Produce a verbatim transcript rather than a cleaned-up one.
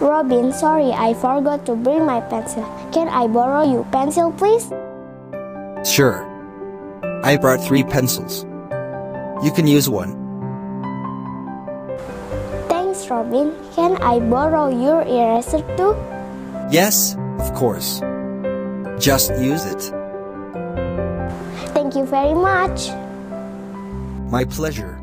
Robin, sorry, I forgot to bring my pencil. Can I borrow your pencil, please? Sure. I brought three pencils. You can use one. Thanks, Robin. Can I borrow your eraser too? Yes, of course. Just use it. Thank you very much. My pleasure.